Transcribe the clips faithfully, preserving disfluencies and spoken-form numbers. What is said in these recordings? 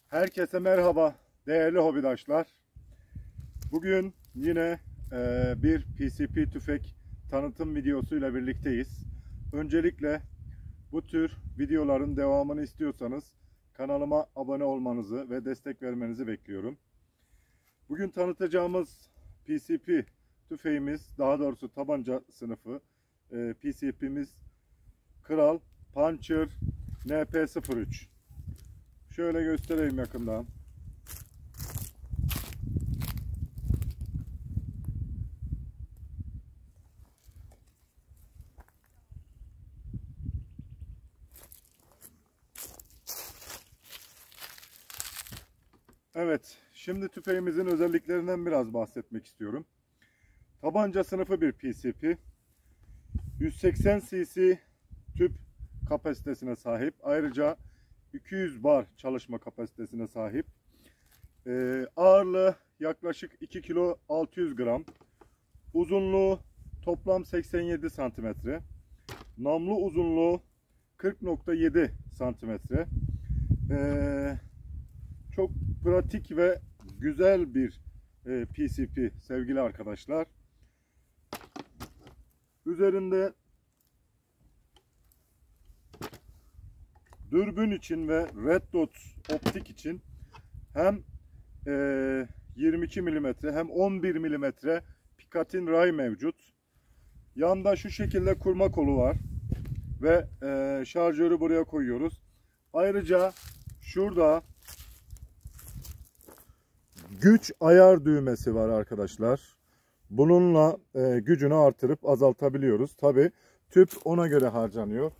Herkese merhaba değerli hobidaşlar. Bugün yine e, bir P C P tüfek tanıtım videosuyla birlikteyiz. Öncelikle bu tür videoların devamını istiyorsanız kanalıma abone olmanızı ve destek vermenizi bekliyorum. Bugün tanıtacağımız P C P tüfeğimiz, daha doğrusu tabanca sınıfı e, P C P'miz Kral Puncher N P sıfır üç. Şöyle göstereyim yakından. Evet, şimdi tüfeğimizin özelliklerinden biraz bahsetmek istiyorum. Tabanca sınıfı bir P C P. yüz seksen cc tüp kapasitesine sahip. Ayrıca iki yüz bar çalışma kapasitesine sahip. Ee, ağırlığı yaklaşık iki kilo altı yüz gram. Uzunluğu toplam seksen yedi santimetre. Namlu uzunluğu kırk nokta yedi santimetre. Ee, çok pratik ve güzel bir e, P C P sevgili arkadaşlar. Üzerinde dürbün için ve red dot optik için hem e, yirmi iki milimetre hem on bir milimetre Picatinny ray mevcut. Yanda şu şekilde kurma kolu var ve e, şarjörü buraya koyuyoruz. Ayrıca şurada güç ayar düğmesi var arkadaşlar. Bununla e, gücünü artırıp azaltabiliyoruz. Tabi tüp ona göre harcanıyor.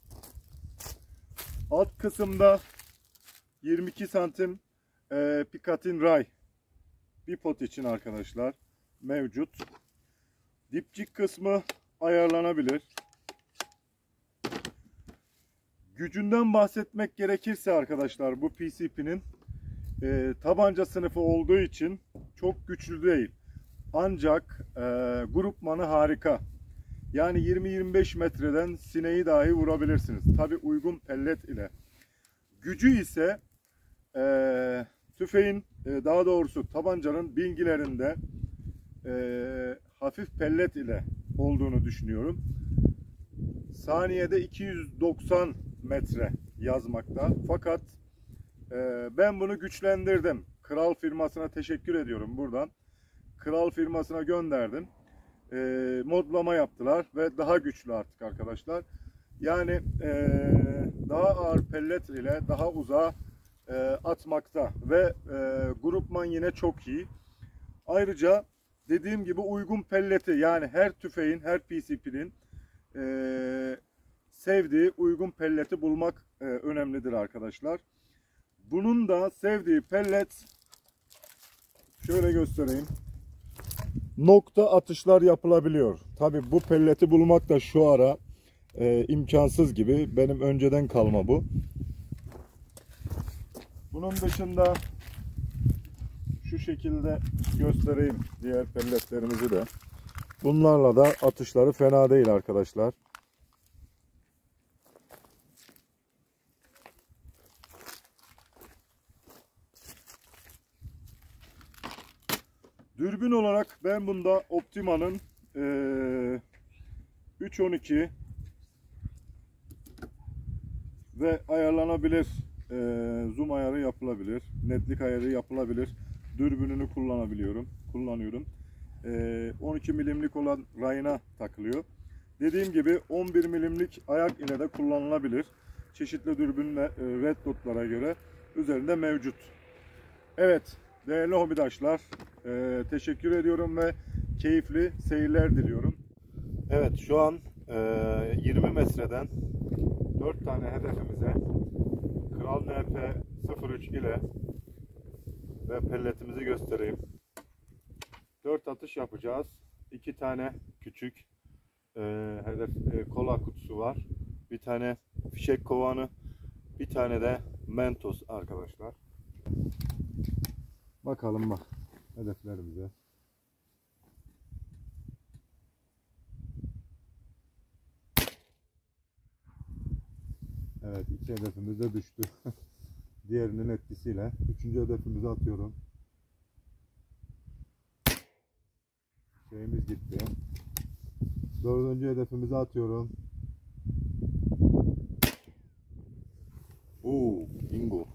Alt kısımda yirmi iki santim e, Picatinny ray bipod için arkadaşlar mevcut. Dipçik kısmı ayarlanabilir. Gücünden bahsetmek gerekirse arkadaşlar, bu P C P'nin e, tabanca sınıfı olduğu için çok güçlü değil. Ancak e, grupmanı harika. Yani yirmi yirmi beş metreden sineği dahi vurabilirsiniz. Tabi uygun pellet ile. Gücü ise e, tüfeğin e, daha doğrusu tabancanın bilgilerinde e, hafif pellet ile olduğunu düşünüyorum. Saniyede iki yüz doksan metre yazmakta. Fakat e, ben bunu güçlendirdim. Kral firmasına teşekkür ediyorum buradan. Kral firmasına gönderdim. E, modlama yaptılar ve daha güçlü artık arkadaşlar. Yani e, daha ağır pellet ile daha uzağa e, atmakta ve e, grupman yine çok iyi. Ayrıca dediğim gibi uygun pelleti, yani her tüfeğin, her P C P'nin e, sevdiği uygun pelleti bulmak e, önemlidir arkadaşlar. Bunun da sevdiği pellet, şöyle göstereyim, nokta atışlar yapılabiliyor. Tabi bu pelleti bulmak da şu ara e, imkansız gibi. Benim önceden kalma bu. Bunun dışında şu şekilde göstereyim diğer pelletlerimizi de. Bunlarla da atışları fena değil arkadaşlar. Dürbün olarak ben bunda Optima'nın e, üç on iki ve ayarlanabilir e, zoom ayarı yapılabilir, netlik ayarı yapılabilir dürbününü kullanabiliyorum, kullanıyorum. E, on iki milimlik olan rayına takılıyor. Dediğim gibi on bir milimlik ayak ile de kullanılabilir. Çeşitli dürbünle e, red dotlara göre üzerinde mevcut. Evet. Değerli hobidaşlar, e, teşekkür ediyorum ve keyifli seyirler diliyorum. Evet, şu an e, yirmi metreden dört tane hedefimize Kral N P sıfır üç ile ve pelletimizi göstereyim. dört atış yapacağız. iki tane küçük e, hedef e, kola kutusu var. Bir tane fişek kovanı, bir tane de Mentos arkadaşlar. Bakalım bak hedeflerimize. Evet, iki hedefimiz de düştü. diğerinin etkisiyle. Üçüncü hedefimizi atıyorum. Şeyimiz gitti. Dördüncü hedefimizi atıyorum. Oo, bingo.